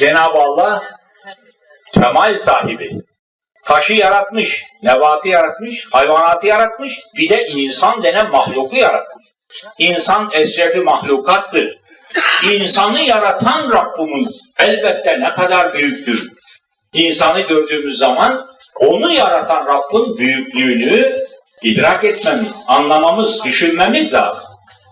Cenab-ı Allah kemal sahibi. Taşı yaratmış, nebatı yaratmış, hayvanatı yaratmış, bir de insan denen mahluku yaratmış. İnsan eşrefi mahlukattır. İnsanı yaratan Rabbimiz elbette ne kadar büyüktür. İnsanı gördüğümüz zaman onu yaratan Rabbin büyüklüğünü idrak etmemiz, anlamamız, düşünmemiz lazım.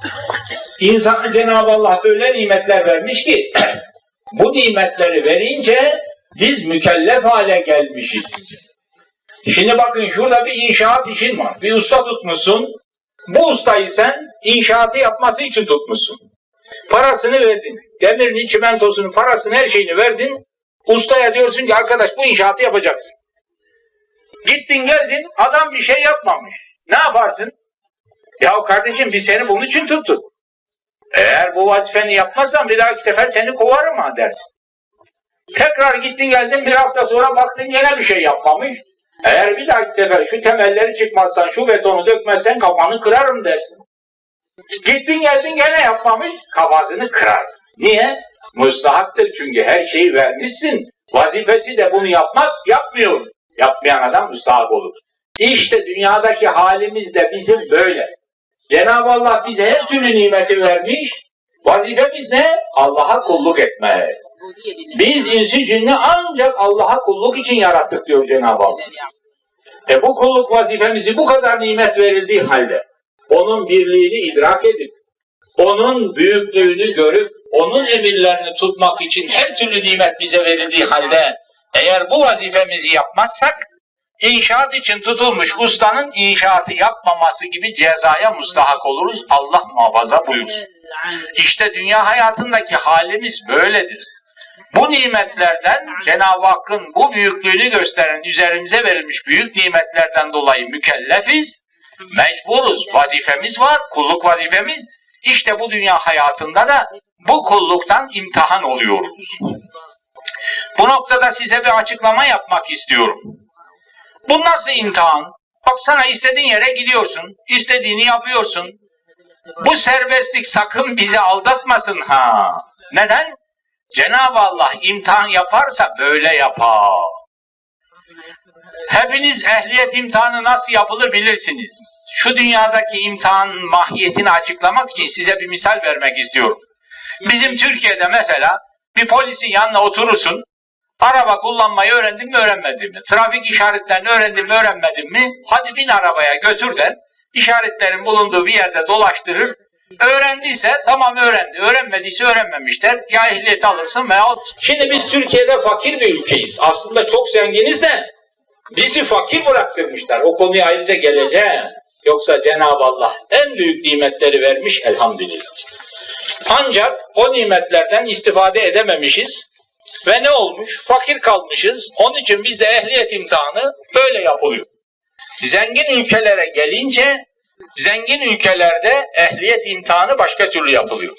İnsana Cenab-ı Allah öyle nimetler vermiş ki bu nimetleri verince biz mükellef hale gelmişiz. Şimdi bakın şurada bir inşaat işin var. Bir usta tutmuşsun. Bu ustayı sen inşaatı yapması için tutmuşsun. Parasını verdin. Demirini, çimentosunu, parasını, her şeyini verdin. Ustaya diyorsun ki arkadaş bu inşaatı yapacaksın. Gittin geldin, adam bir şey yapmamış. Ne yaparsın? Ya kardeşim biz seni bunun için tuttuk. Eğer bu vazifeni yapmazsan bir dahaki sefer seni kovarım ha dersin. Tekrar gittin geldin, bir hafta sonra baktın gene bir şey yapmamış. Eğer bir dahaki sefer şu temelleri çıkmazsan, şu betonu dökmezsen kafanı kırarım dersin. Gittin geldin gene yapmamış, kafasını kırarsın. Niye? Müstahaktır çünkü her şeyi vermişsin. Vazifesi de bunu yapmak, yapmıyor. Yapmayan adam müstahak olur. İşte dünyadaki halimiz de bizim böyle. Cenab-ı Allah bize her türlü nimeti vermiş. Vazifemiz ne? Allah'a kulluk etmek. Biz insi cinni ancak Allah'a kulluk için yarattık diyor Cenab-ı Allah. Bu kulluk vazifemizi bu kadar nimet verildiği halde onun birliğini idrak edip onun büyüklüğünü görüp onun emirlerini tutmak için her türlü nimet bize verildiği halde eğer bu vazifemizi yapmazsak inşaat için tutulmuş ustanın inşaatı yapmaması gibi cezaya müstahak oluruz. Allah muhafaza buyursun. İşte dünya hayatındaki halimiz böyledir. Bu nimetlerden Cenab-ı Hakk'ın bu büyüklüğünü gösteren üzerimize verilmiş büyük nimetlerden dolayı mükellefiz, mecburuz, vazifemiz var, kulluk vazifemiz. İşte bu dünya hayatında da bu kulluktan imtihan oluyoruz. Bu noktada size bir açıklama yapmak istiyorum. Bu nasıl imtihan? Baksana istediğin yere gidiyorsun, istediğini yapıyorsun. Bu serbestlik sakın bizi aldatmasın ha. Neden? Cenab-ı Allah imtihan yaparsa böyle yapar. Hepiniz ehliyet imtihanı nasıl yapılır bilirsiniz. Şu dünyadaki imtihan mahiyetini açıklamak için size bir misal vermek istiyorum. Bizim Türkiye'de mesela bir polisin yanına oturursun. Araba kullanmayı öğrendin mi öğrenmedin mi? Trafik işaretlerini öğrendin mi öğrenmedin mi? Hadi bin arabaya götür de işaretlerin bulunduğu bir yerde dolaştırır. Öğrendiyse tamam öğrendi, öğrenmediyse öğrenmemişler. Ya ehliyeti alırsın veyahut. Şimdi biz Türkiye'de fakir bir ülkeyiz. Aslında çok zenginiz de bizi fakir bıraktırmışlar. O konuya ayrıca geleceğim. Yoksa Cenab-ı Allah en büyük nimetleri vermiş elhamdülillah. Ancak o nimetlerden istifade edememişiz. Ve ne olmuş? Fakir kalmışız. Onun için bizde ehliyet imtihanı böyle yapılıyor. Zengin ülkelere gelince zengin ülkelerde ehliyet imtihanı başka türlü yapılıyor.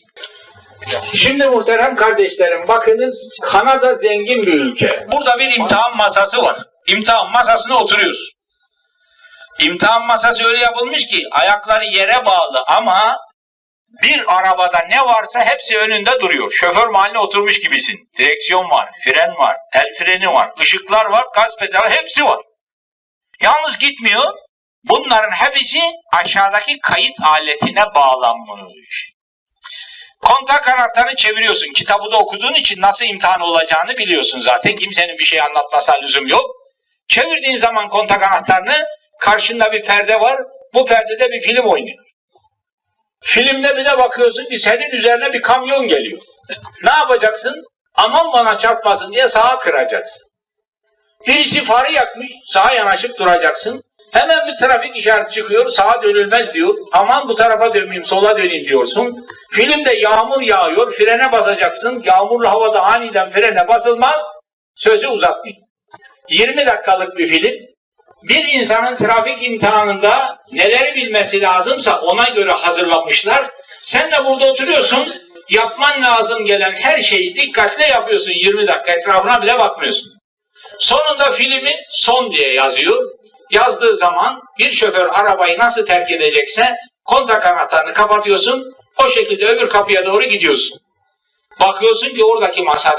Şimdi muhterem kardeşlerim bakınız Kanada zengin bir ülke. Burada bir imtihan masası var. İmtihan masasına oturuyoruz. İmtihan masası öyle yapılmış ki ayakları yere bağlı ama bir arabada ne varsa hepsi önünde duruyor. Şoför mahalline oturmuş gibisin. Direksiyon var, fren var, el freni var, ışıklar var, gaz pedalı hepsi var. Yalnız gitmiyor. Bunların hepsi aşağıdaki kayıt aletine bağlanmış. Kontak anahtarını çeviriyorsun. Kitabı da okuduğun için nasıl imtihan olacağını biliyorsun zaten. Kimsenin bir şey anlatmasına lüzum yok. Çevirdiğin zaman kontak anahtarını karşında bir perde var. Bu perdede bir film oynuyor. Filmde bir de bakıyorsun ki senin üzerine bir kamyon geliyor. Ne yapacaksın? Aman bana çarpmasın diye sağa kıracaksın. Birisi farı yakmış, sağa yanaşıp duracaksın. Hemen bir trafik işareti çıkıyor, sağa dönülmez diyor. Aman bu tarafa dönmeyeyim, sola döneyim diyorsun. Filmde yağmur yağıyor, frene basacaksın. Yağmurlu havada aniden frene basılmaz, sözü uzatmayayım. 20 dakikalık bir film. Bir insanın trafik imtihanında neleri bilmesi lazımsa ona göre hazırlamışlar. Sen de burada oturuyorsun, yapman lazım gelen her şeyi dikkatle yapıyorsun 20 dakika, etrafına bile bakmıyorsun. Sonunda filmi son diye yazıyor. Yazdığı zaman bir şoför arabayı nasıl terk edecekse kontak anahtarını kapatıyorsun, o şekilde öbür kapıya doğru gidiyorsun. Bakıyorsun ki oradaki masada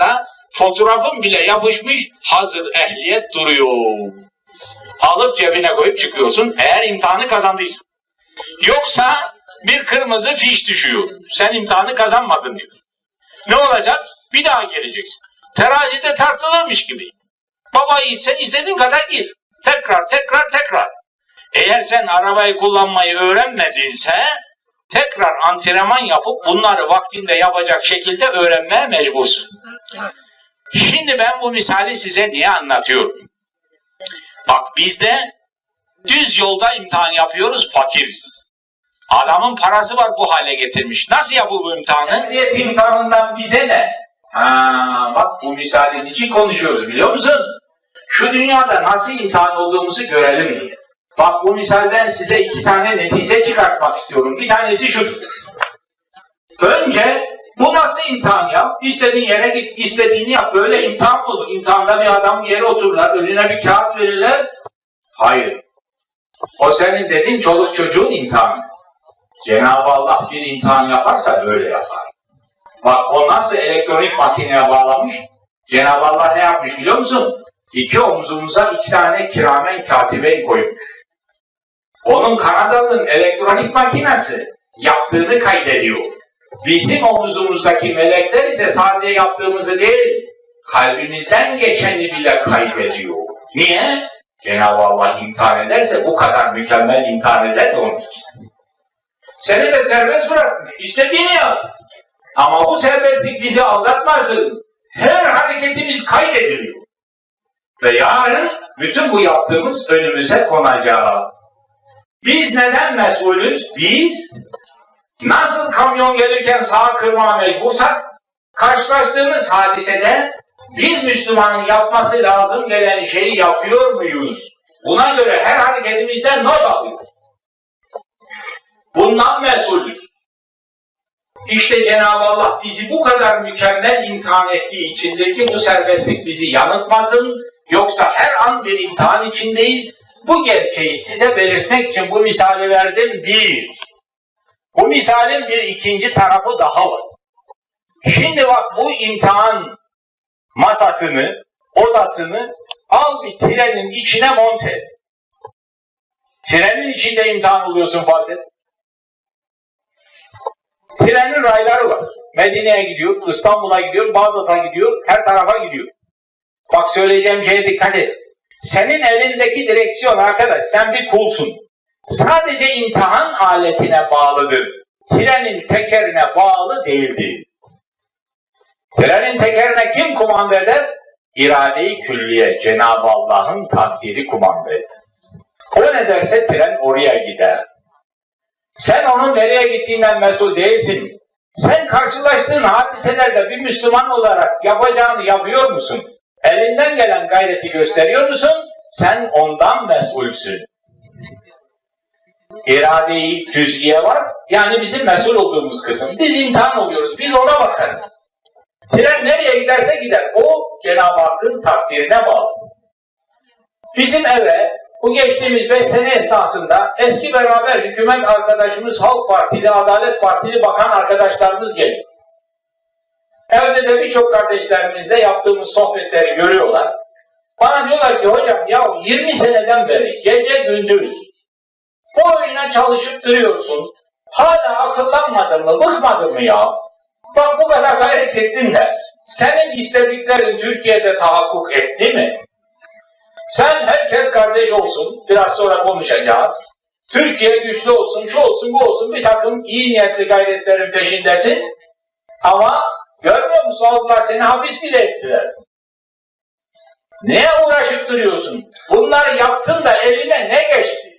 Fotoğrafım bile yapışmış, hazır ehliyet duruyor. Alıp cebine koyup çıkıyorsun eğer imtihanı kazandıysan. Yoksa bir kırmızı fiş düşüyor. Sen imtihanı kazanmadın diyor. Ne olacak? Bir daha geleceksin. Terazide tartılırmış gibi. Baba sen istediğin kadar gir. Tekrar. Eğer sen arabayı kullanmayı öğrenmedinse tekrar antrenman yapıp bunları vaktinde yapacak şekilde öğrenmeye mecbursun. Şimdi ben bu misali size niye anlatıyorum? Bak bizde düz yolda imtihan yapıyoruz, fakiriz. Adamın parası var bu hale getirmiş. Nasıl yapıyor bu imtihanı? Ehliyet imtihanından bize ne? Bak bu misalin için konuşuyoruz biliyor musun? Şu dünyada nasıl imtihan olduğumuzu görelim diye. Bak bu misalden size 2 tane netice çıkartmak istiyorum. Bir tanesi şudur. Önce bu nasıl imtihan yap? İstediğin yere git, istediğini yap. Böyle imtihan olur. İmtihanda bir adam yere otururlar, önüne bir kağıt verirler. Hayır. O senin dediğin çoluk çocuğun imtihanı. Cenab-ı Allah bir imtihan yaparsa böyle yapar. Bak o nasıl elektronik makineye bağlamış? Cenab-ı Allah ne yapmış biliyor musun? 2 omzumuza 2 tane kiramen katibeyi koymuş. Onun Kanadalı'nın elektronik makinesi yaptığını kaydediyor. Bizim omuzumuzdaki melekler ise sadece yaptığımızı değil, kalbimizden geçeni bile kaydediyor. Niye? Cenab-ı Allah imtihan ederse bu kadar mükemmel imtihan eder de onun için. Seni de serbest bırakmış, istediğini yap. Ama bu serbestlik bizi aldatmasın. Her hareketimiz kaydediliyor. Ve yarın bütün bu yaptığımız önümüze konacak. Biz neden mesulüz? Biz nasıl kamyon gelirken sağa kırmaya mecbursak, karşılaştığımız hadisede bir Müslümanın yapması lazım gelen şeyi yapıyor muyuz? Buna göre her hareketimizden not alıyoruz. Bundan mesulüz. İşte Cenab-ı Allah bizi bu kadar mükemmel imtihan ettiği içindeki bu serbestlik bizi yanıltmasın. Yoksa her an bir imtihan içindeyiz. Bu gerçeği size belirtmek için bu misali verdim. Bu misalin bir ikinci tarafı daha var. Şimdi bak bu imtihan masasını, odasını al bir trenin içine monte et. Trenin içinde imtihan oluyorsun farz et. Trenin rayları var. Medine'ye gidiyor, İstanbul'a gidiyor, Bağdat'a gidiyor, her tarafa gidiyor. Bak söyleyeceğim şeye dikkat et. Senin elindeki direksiyon arkadaş, sen bir kulsun. Sadece imtihan aletine bağlıdır. Trenin tekerine bağlı değildir. Trenin tekerine kim kumanda eder? İrade-i külliye, Cenab-ı Allah'ın takdiri kumanda eder. O ne derse tren oraya gider. Sen onun nereye gittiğinden mesul değilsin. Sen karşılaştığın hadiselerde bir Müslüman olarak yapacağını yapıyor musun? Elinden gelen gayreti gösteriyor musun? Sen ondan mesulsün. İrade-i cüz'iye var. Yani bizim mesul olduğumuz kısım. Biz imtihan oluyoruz. Biz ona bakarız. Tren nereye giderse gider. O Cenab-ı Hakk'ın takdirine bağlı. Bizim eve bu geçtiğimiz 5 sene esnasında eski beraber hükümet arkadaşımız, Halk Partili, Adalet Partili bakan arkadaşlarımız geliyor. Evde de birçok kardeşlerimizle yaptığımız sohbetleri görüyorlar. Bana diyorlar ki hocam ya 20 seneden beri gece gündüz bu oyuna çalışıp duruyorsun. Hala akıllanmadın mı, bıkmadın mı ya? Bak bu kadar gayret ettin de senin istediklerin Türkiye'de tahakkuk etti mi? Sen herkes kardeş olsun, biraz sonra konuşacağız. Türkiye güçlü olsun, şu olsun, bu olsun, bir takım iyi niyetli gayretlerin peşindesin. Ama görmüyor musun? Allah seni hapis bile ettiler. Neye uğraşıp duruyorsun? Bunları yaptın da eline ne geçti?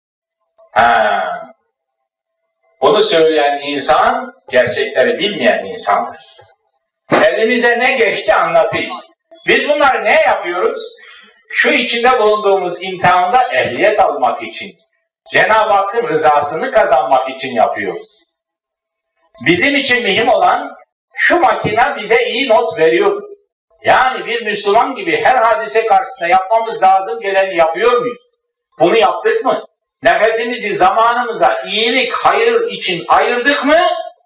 Bunu söyleyen insan, gerçekleri bilmeyen insandır. Elimize ne geçti anlatayım. Biz bunları ne yapıyoruz? Şu içinde bulunduğumuz imtihanda ehliyet almak için, Cenab-ı Hakk'ın rızasını kazanmak için yapıyoruz. Bizim için mühim olan, şu makine bize iyi not veriyor. Yani bir Müslüman gibi her hadise karşısında yapmamız lazım geleni yapıyor muyuz? Bunu yaptık mı? Nefesimizi zamanımıza iyilik, hayır için ayırdık mı?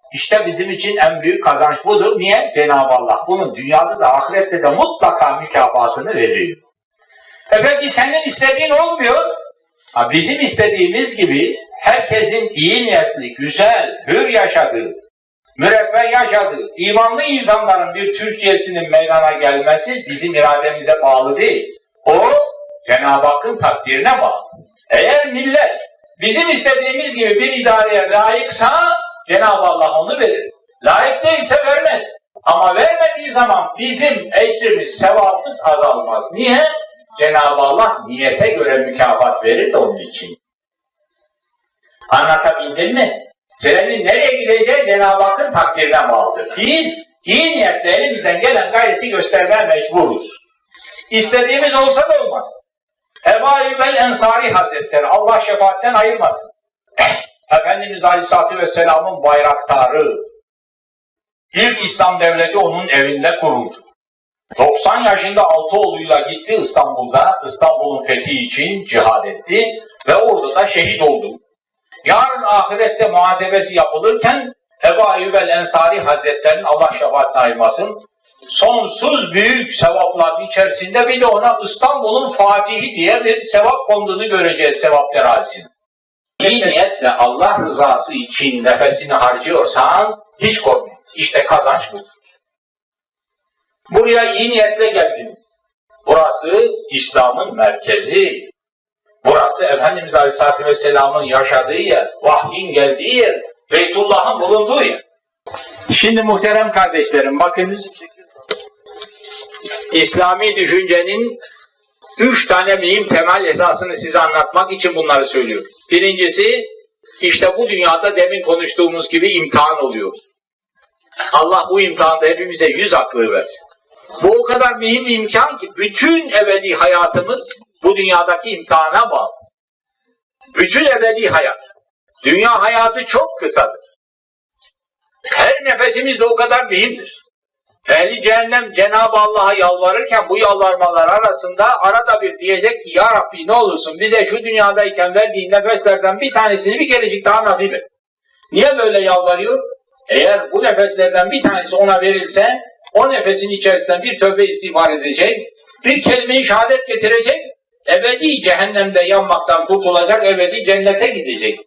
İşte bizim için en büyük kazanç budur. Niye? Cenab-ı Allah bunun dünyada da ahirette de mutlaka mükafatını veriyor. Peki senin istediğin olmuyor. Bizim istediğimiz gibi herkesin iyi niyetli, güzel, hür yaşadığı, müreffeh yaşadığı, imanlı insanların bir Türkiye'sinin meydana gelmesi bizim irademize bağlı değil. O Cenab-ı Hakk'ın takdirine bağlı. Eğer millet bizim istediğimiz gibi bir idareye layıksa Cenab-ı Allah onu verir. Layık değilse vermez. Ama vermediği zaman bizim ecrimiz, sevabımız azalmaz. Niye? Cenab-ı Allah niyete göre mükafat verir de onun için. Anlatabildim mi? Trenin nereye gideceği Cenab-ı Hakk'ın takdirine bağlıdır. Biz iyi niyetle elimizden gelen gayreti göstermeye mecburuz. İstediğimiz olsa da olmaz. Ebu Eyyub el-Ensari Hazretleri Allah şefaatten ayırmasın. Efendimiz Aleyhisselatü Vesselam'ın bayraktarı. İlk İslam devleti onun evinde kuruldu. 90 yaşında 6 oğluyla gitti İstanbul'da. İstanbul'un fethi için cihad etti ve orada da şehit oldu. Yarın ahirette muhasebesi yapılırken Ebu Eyyub el-Ensari Hazretleri'nin Allah şefaatten ayırmasın, sonsuz büyük sevapların içerisinde bir de ona İstanbul'un Fatihi diye bir sevap konduğunu göreceğiz, sevap terazisini. İyi niyetle Allah rızası için nefesini harcıyorsan hiç korkma. İşte kazanç budur. Buraya iyi niyetle geldiniz. Burası İslam'ın merkezi. Burası Efendimiz Aleyhisselatü Vesselam'ın yaşadığı yer, vahyin geldiği yer, Beytullah'ın bulunduğu yer. Şimdi muhterem kardeşlerim bakınız, İslami düşüncenin 3 tane mühim temel esasını size anlatmak için bunları söylüyorum. Birincisi, işte bu dünyada demin konuştuğumuz gibi imtihan oluyor. Allah bu imtihanda hepimize 100 aklı versin. Bu o kadar mühim bir imkan ki bütün ebedi hayatımız bu dünyadaki imtihana bağlı. Bütün ebedi hayat. Dünya hayatı çok kısadır. Her nefesimiz de o kadar mühimdir. Ehli cehennem Cenab-ı Allah'a yalvarırken bu yalvarmalar arasında arada bir diyecek ki Ya Rabbi ne olursun bize şu dünyadayken verdiğin nefeslerden bir tanesini bir kerecik daha nasip et. Niye böyle yalvarıyor? Eğer bu nefeslerden bir tanesi ona verilse o nefesin içerisinden bir tövbe istiğfar edecek, bir kelime-i şehadet getirecek, ebedi cehennemde yanmaktan kurtulacak, ebedi cennete gidecek.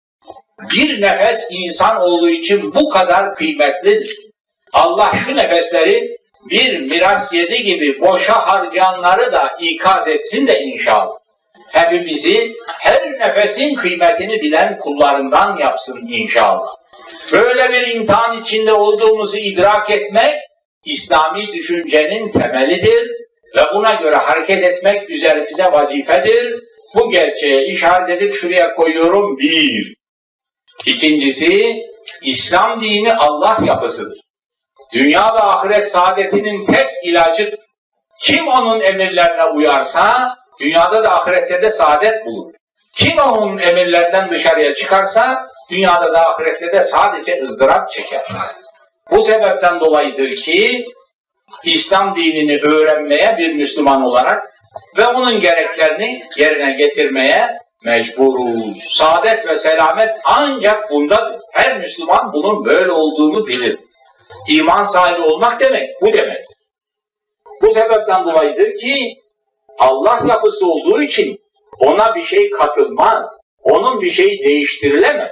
Bir nefes insanoğlu için bu kadar kıymetlidir. Allah şu nefesleri bir miras yedi gibi boşa harcayanları da ikaz etsin de inşallah. Hepimizi her nefesin kıymetini bilen kullarından yapsın inşallah. Böyle bir imtihan içinde olduğumuzu idrak etmek İslami düşüncenin temelidir ve buna göre hareket etmek üzerimize vazifedir. Bu gerçeğe işaret edip şuraya koyuyorum 1. İkincisi, İslam dini Allah yapısıdır. Dünya ve ahiret saadetinin tek ilacıdır. Kim onun emirlerine uyarsa, dünyada da ahirette de saadet bulur. Kim onun emirlerden dışarıya çıkarsa, dünyada da ahirette de sadece ızdırap çeker. Bu sebepten dolayıdır ki, İslam dinini öğrenmeye bir Müslüman olarak ve onun gereklerini yerine getirmeye mecburuz. Saadet ve selamet ancak bundadır. Her Müslüman bunun böyle olduğunu bilir. İman sahibi olmak demek bu demek. Bu sebepten dolayıdır ki Allah yapısı olduğu için ona bir şey katılmaz. Onun bir şey değiştirilemez.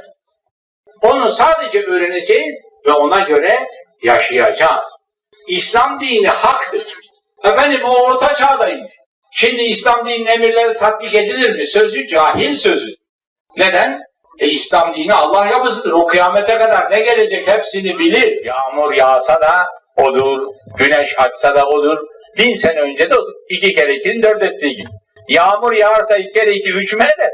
Onu sadece öğreneceğiz ve ona göre yaşayacağız. İslam dini haktır. Efendim o orta çağdaymış. Şimdi İslam dininin emirleri tatbik edilir mi? Sözü cahil sözü. Neden? İslam dini Allah yapısıdır. O kıyamete kadar ne gelecek hepsini bilir. Yağmur yağsa da odur, güneş açsa da odur, 1000 sene önce de odur. 2 kere 2'nin 4 ettiği gibi. Yağmur yağarsa 2 kere 2 3 mü eder?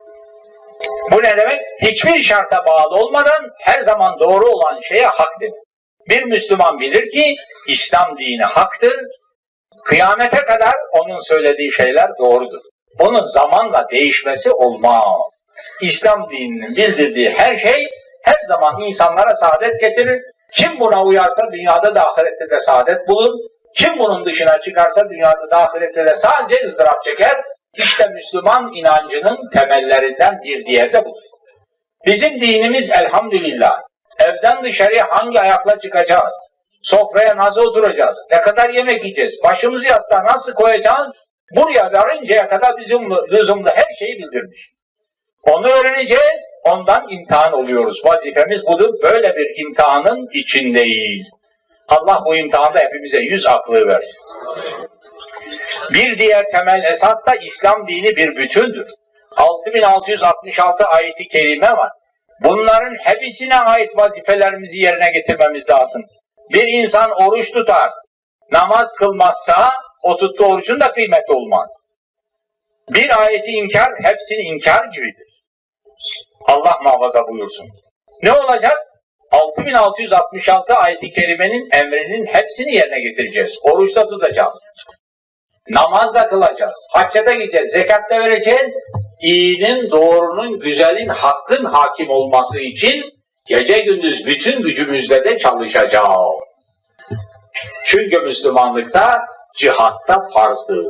Bu ne demek? Hiçbir şarta bağlı olmadan her zaman doğru olan şeye hak demek. Bir Müslüman bilir ki İslam dini haktır. Kıyamete kadar onun söylediği şeyler doğrudur. Onun zamanla değişmesi olmaz. İslam dininin bildirdiği her şey her zaman insanlara saadet getirir. Kim buna uyarsa dünyada da ahirette de saadet bulur. Kim bunun dışına çıkarsa dünyada da ahirette de sadece ızdırap çeker. İşte Müslüman inancının temellerinden bir diğeri de budur. Bizim dinimiz elhamdülillah Evden dışarıya hangi ayakla çıkacağız? Sofraya nasıl oturacağız? Ne kadar yemek yiyeceğiz? Başımızı yastığa nasıl koyacağız? Buraya varıncaya kadar bizim lüzumlu her şeyi bildirmiş. Onu öğreneceğiz, ondan imtihan oluyoruz. Vazifemiz budur, böyle bir imtihanın içindeyiz. Allah bu imtihanda hepimize 100 aklı versin. Bir diğer temel esas da İslam dini bir bütündür. 6666 ayeti kerime var. Bunların hepsine ait vazifelerimizi yerine getirmemiz lazım. Bir insan oruç tutar, namaz kılmazsa o tuttuğu orucun da kıymeti olmaz. Bir ayeti inkar, hepsini inkar gibidir. Allah muhafaza buyursun. Ne olacak? 6666 ayeti kerimenin emrinin hepsini yerine getireceğiz. Oruçta tutacağız. Namaz da kılacağız. Hacca da gideceğiz. Zekat da vereceğiz. İyinin, doğrunun, güzelin, hakkın hakim olması için gece gündüz bütün gücümüzle de çalışacağız. Çünkü Müslümanlıkta, cihatta farzdır.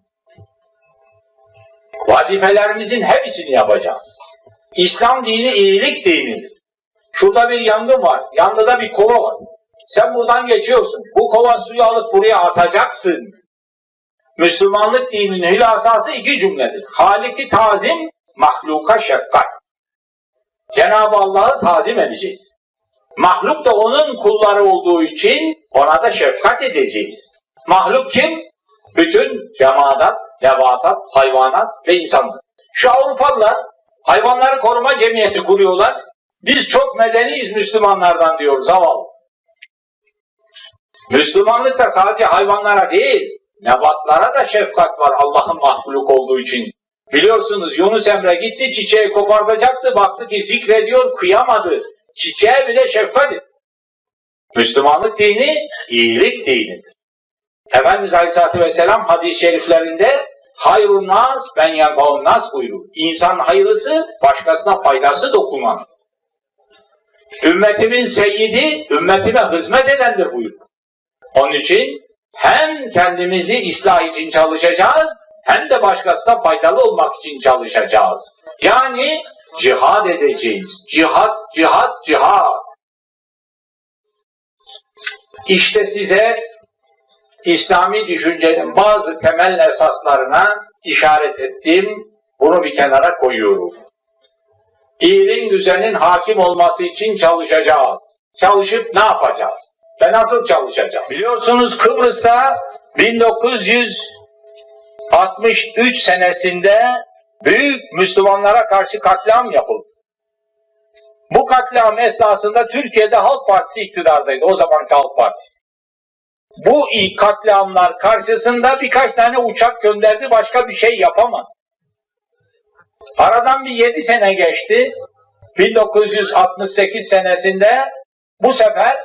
Vazifelerimizin hepsini yapacağız. İslam dini iyilik dinidir. Şurada bir yangın var. Yanında bir kova var. Sen buradan geçiyorsun. Bu kova suyu alıp buraya atacaksın. Müslümanlık dininin hülasası 2 cümledir. Halik-i tazim, mahluka şefkat. Cenab-ı Allah'ı tazim edeceğiz. Mahluk da onun kulları olduğu için ona da şefkat edeceğiz. Mahluk kim? Bütün cemaat, nebatat, hayvanat ve insanlar. Şu Avrupalılar hayvanları koruma cemiyeti kuruyorlar. Biz çok medeniyiz Müslümanlardan diyoruz, zavallı. Müslümanlık da sadece hayvanlara değil, nebatlara da şefkat var Allah'ın mahluk olduğu için. Biliyorsunuz Yunus Emre gitti, çiçeği kopartacaktı, baktı ki zikrediyor, kıyamadı. Çiçeğe bile şefkat etti. Müslümanlık dini, iyilik dinidir. Efendimiz Aleyhisselatü Vesselam hadis-i şeriflerinde hayrun nas ben yenfaun nas buyurur. İnsan hayırlısı, başkasına faydası dokunan. Ümmetimin seyyidi, ümmetime hizmet edendir buyurur. Onun için hem kendimizi ıslah için çalışacağız, hem de başkasına faydalı olmak için çalışacağız. Yani cihad edeceğiz. Cihad, cihad, cihad. İşte size İslami düşüncenin bazı temel esaslarına işaret ettim. Bunu bir kenara koyuyorum. İyiliğin, güzelin hakim olması için çalışacağız. Çalışıp ne yapacağız? Ve nasıl çalışacağız? Biliyorsunuz Kıbrıs'ta 1963 senesinde büyük Müslümanlara karşı katliam yapıldı. Bu katliam esnasında Türkiye'de Halk Partisi iktidardaydı, o zamanki Halk Partisi. Bu ilk katliamlar karşısında birkaç tane uçak gönderdi, başka bir şey yapamadı. Aradan bir 7 sene geçti. 1968 senesinde bu sefer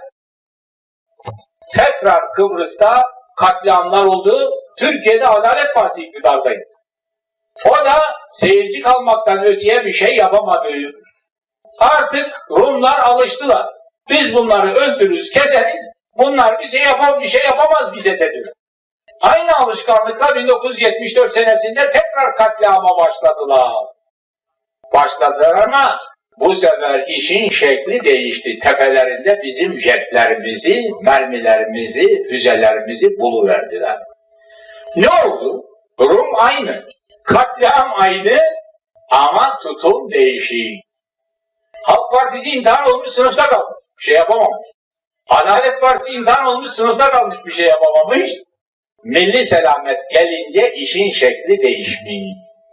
tekrar Kıbrıs'ta katliamlar oldu. Türkiye'de Adalet Partisi iktidardaydı. O da seyirci kalmaktan öteye bir şey yapamadı. Artık Rumlar alıştılar. Biz bunları öldürürüz, keseriz. Bunlar bir şey yapamaz bize dediler. Aynı alışkanlıkla 1974 senesinde tekrar katliama başladılar ama bu sefer işin şekli değişti. Tepelerinde bizim jetlerimizi, mermilerimizi, füzelerimizi buluverdiler. Ne oldu? Durum aynı. Katliam aynı ama tutum değişik. Halk Partisi imtihan olmuş, sınıfta kalmış. Bir şey yapamamış. Adalet Partisi imtihan olmuş, sınıfta kalmış, bir şey yapamamış. Milli selamet gelince işin şekli değişmiş.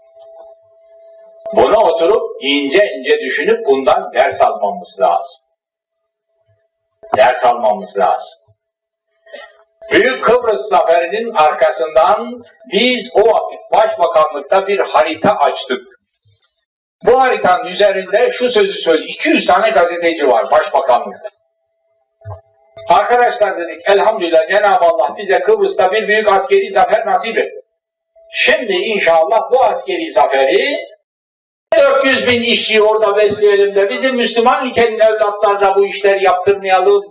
Bunu oturup ince ince düşünüp bundan ders almamız lazım. Ders almamız lazım. Büyük Kıbrıs Zaferi'nin arkasından biz o vakit Başbakanlıkta bir harita açtık. Bu haritanın üzerinde şu sözü söyledi. 200 tane gazeteci var Başbakanlıkta. Arkadaşlar dedik, elhamdülillah Cenab-ı Allah bize Kıbrıs'ta bir büyük askeri zafer nasip etti. Şimdi inşallah bu askeri zaferi 400 bin işçiyi orada besleyelim de bizim Müslüman ülkenin evlatlarına bu işleri yaptırmayalım.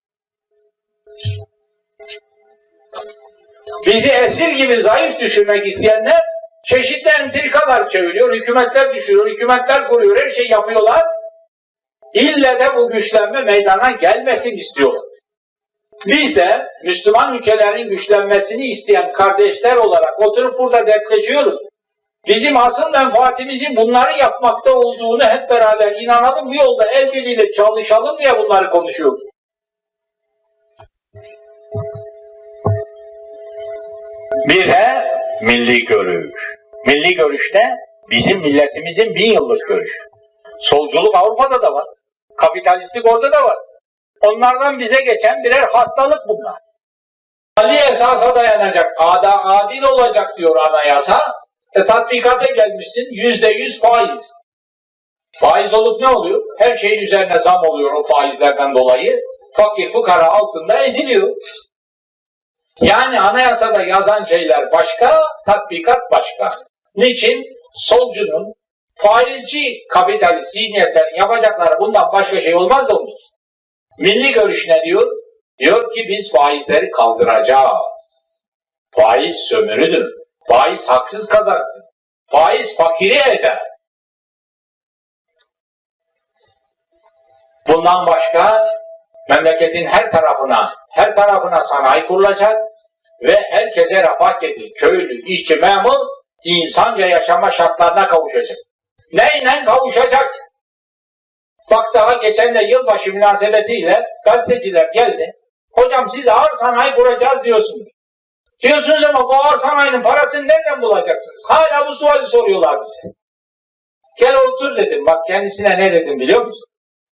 Bizi esir gibi zayıf düşürmek isteyenler çeşitli entrikalar çeviriyor, hükümetler düşürüyor, hükümetler kuruyor, her şey yapıyorlar. İlle de bu güçlenme meydana gelmesin istiyorlar. Biz de Müslüman ülkelerin güçlenmesini isteyen kardeşler olarak oturup burada dertleşiyoruz. Bizim asıl menfaatimizin bunları yapmakta olduğunu hep beraber inanalım, bu yolda el birliğiyle çalışalım diye bunları konuşuyoruz. Bir de milli görüş. Milli görüşte bizim milletimizin 1000 yıllık görüşü. Solculuk Avrupa'da da var. Kapitalistlik orada da var. Onlardan bize geçen birer hastalık bunlar. Ali esasa dayanacak, adil olacak diyor anayasa. Tatbikata gelmişsin, %100 faiz. Faiz olup ne oluyor? Her şeyin üzerine zam oluyor o faizlerden dolayı. Fakir fukara altında eziliyor. Yani anayasada yazan şeyler başka, tatbikat başka. Niçin? Solcunun, faizci kapitalist zihniyetlerin yapacakları bundan başka şey olmaz da olur. Milli görüş ne diyor? Diyor ki biz faizleri kaldıracağız. Faiz sömürüdür. Faiz haksız kazançtır. Faiz fakiri ezer. Bundan başka memleketin her tarafına sanayi kurulacak ve herkese refah getirir. Köylü, işçi, memur insanca yaşama şartlarına kavuşacak. Neyle kavuşacak? Bak daha geçen de yılbaşı münasebetiyle gazeteciler geldi. Hocam siz ağır sanayi kuracağız diyorsunuz. Diyorsunuz ama bu ağır sanayinin parasını nereden bulacaksınız? Hala bu suali soruyorlar bize. Gel otur dedim. Bak kendisine ne dedim biliyor musun?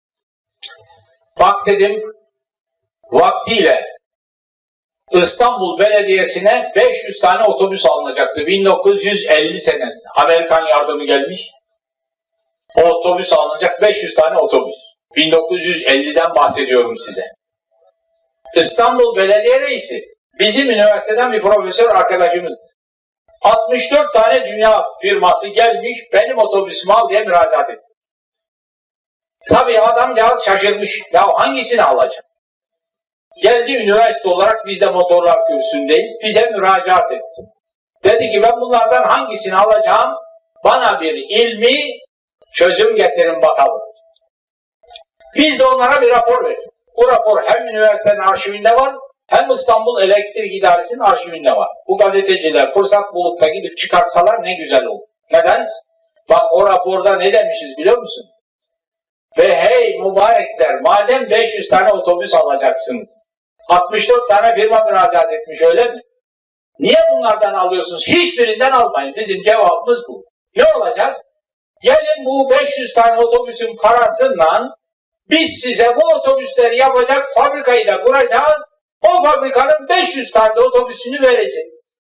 Bak dedim, vaktiyle İstanbul Belediyesi'ne 500 tane otobüs alınacaktı. 1950 senesinde. Amerikan yardımı gelmiş. O otobüs alınacak 500 tane otobüs. 1950'den bahsediyorum size. İstanbul Belediye Reisi bizim üniversiteden bir profesör arkadaşımızdı. 64 tane dünya firması gelmiş, benim otobüsümü al diye müracaat etti. Tabii adamcağız şaşırmış. Ya hangisini alacak? Geldi üniversite olarak biz de motorlar kürsüsündeyiz. Bize müracaat etti. Dedi ki ben bunlardan hangisini alacağım? Bana bir ilmi çözüm getirin bakalım. Biz de onlara bir rapor verdik. Bu rapor hem üniversitenin arşivinde var, hem İstanbul Elektrik İdaresi'nin arşivinde var. Bu gazeteciler fırsat bulup da gidip çıkartsalar ne güzel olur. Neden? Bak o raporda ne demişiz biliyor musun? Ve hey mübarekler, madem 500 tane otobüs alacaksınız, 64 tane firma müracaat etmiş öyle mi? Niye bunlardan alıyorsunuz? Hiçbirinden almayın. Bizim cevabımız bu. Ne olacak? Gelin bu 500 tane otobüsün parasından biz size bu otobüsleri yapacak fabrikayı da kuracağız. O fabrikanın 500 tane otobüsünü vereceğiz.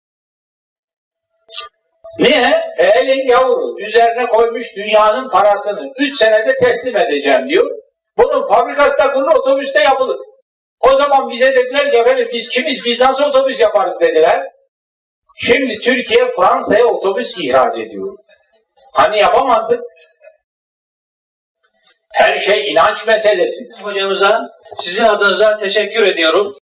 Niye? Elin yavru üzerine koymuş dünyanın parasını 3 senede teslim edeceğim diyor. Bunun fabrikası da kurulu, otobüs de yapılır. O zaman bize dediler ki efendim biz kimiz, biz nasıl otobüs yaparız dediler. Şimdi Türkiye Fransa'ya otobüs ihraç ediyor. Hani yapamazdık? Her şey inanç meselesi. Hocamıza sizin adınıza teşekkür ediyorum.